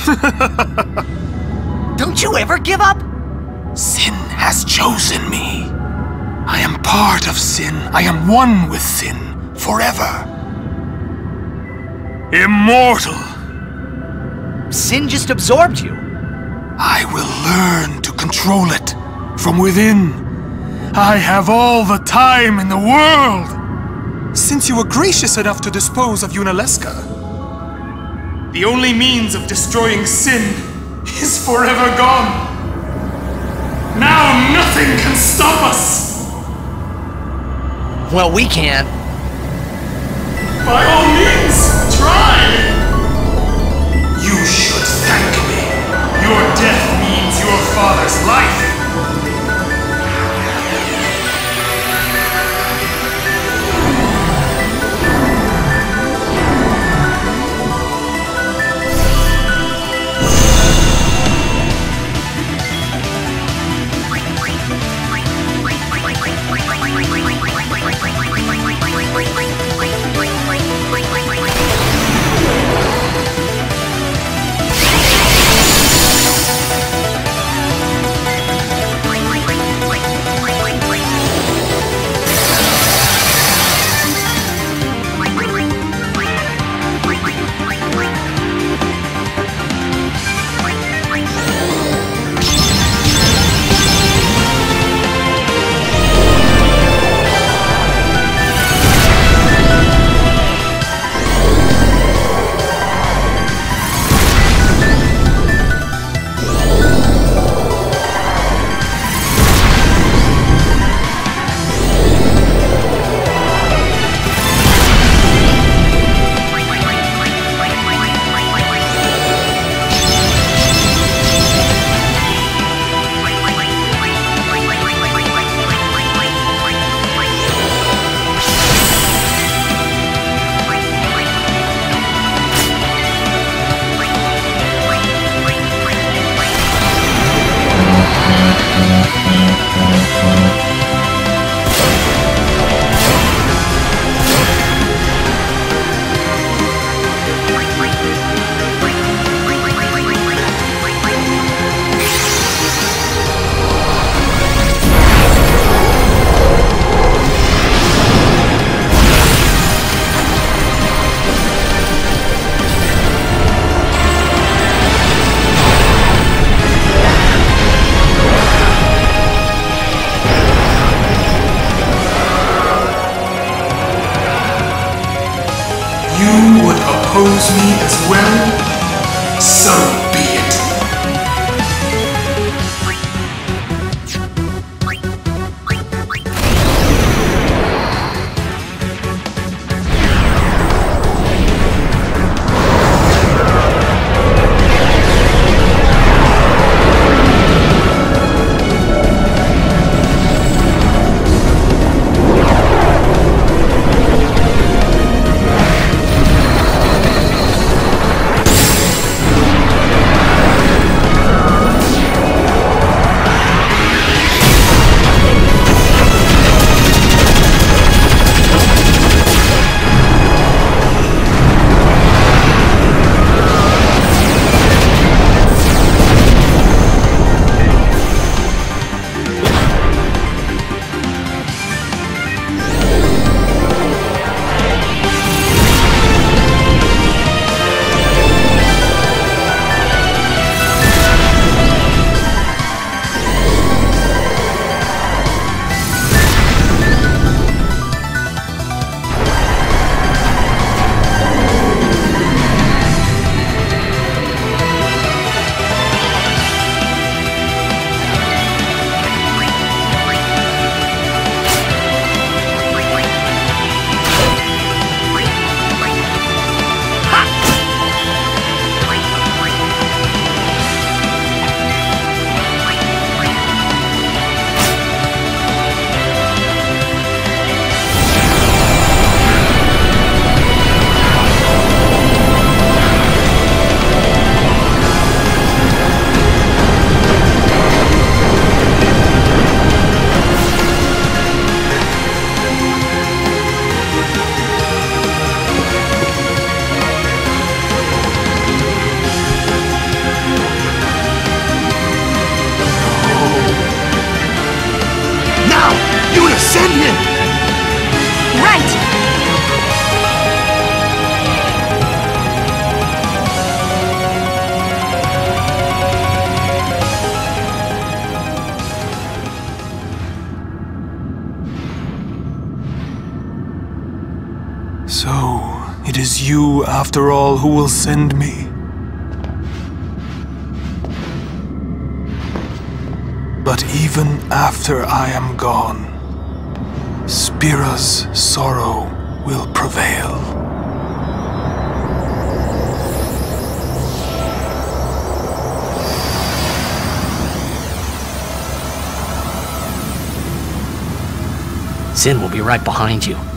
Don't you ever give up? Sin has chosen me. I am part of sin. I am one with sin forever. Immortal. Sin just absorbed you. I will learn to control it from within. I have all the time in the world. Since you were gracious enough to dispose of Unaleska, the only means of destroying sin is forever gone. Now nothing can stop us. Well, we can. By all means, try! You should thank me. Your death means your father's life. You would oppose me as well? So be it. you, after all, who will send me. But even after I am gone, Spira's sorrow will prevail. Sin will be right behind you.